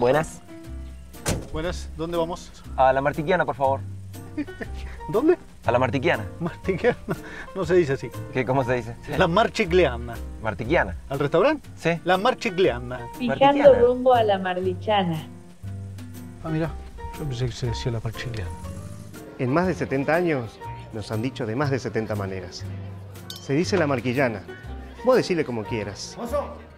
Buenas. Buenas, ¿dónde vamos? A la Martiquiana, por favor. ¿Dónde? A la Martiquiana. Martiquiana. No se dice así. ¿Qué, cómo se dice? La Marchigliana. Martiquiana. ¿Al restaurante? Sí. La Marchigliana. Fijando Martiquiana. rumbo a la Marlichana. Ah, mira, yo pensé que se decía la Marchigliana. En más de 70 años nos han dicho de más de 70 maneras. Se dice la marquillana. Vos decile como quieras. Mozo,